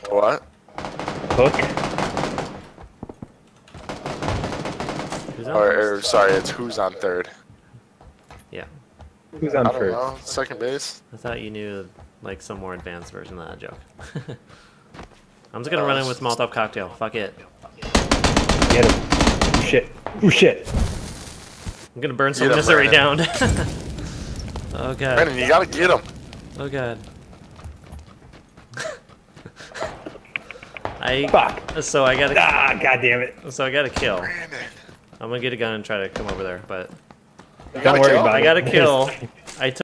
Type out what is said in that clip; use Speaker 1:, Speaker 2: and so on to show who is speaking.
Speaker 1: What?
Speaker 2: Hook.
Speaker 3: Who's on
Speaker 1: Or
Speaker 3: first?
Speaker 1: sorry, it's who's on third.
Speaker 3: Yeah.
Speaker 2: Who's on
Speaker 1: I don't
Speaker 2: first?
Speaker 1: know. Second base.
Speaker 3: I thought you knew like some more advanced version of that joke. I'm just gonna run in with Molotov cocktail. Fuck it.
Speaker 2: Get him. Oh shit. Oh shit.
Speaker 3: I'm gonna burn some
Speaker 1: Get him,
Speaker 3: misery down.
Speaker 1: Brandon.
Speaker 3: Oh god.
Speaker 1: Brandon, you gotta get him.
Speaker 3: Oh god.
Speaker 2: Fuck.
Speaker 3: So I gotta.
Speaker 2: Ah, god damn it.
Speaker 3: So I gotta kill.
Speaker 1: Brandon.
Speaker 3: I'm gonna get a gun and try to come over there, but
Speaker 2: Don't worry
Speaker 1: kill?
Speaker 2: about it.
Speaker 3: I gotta kill. I took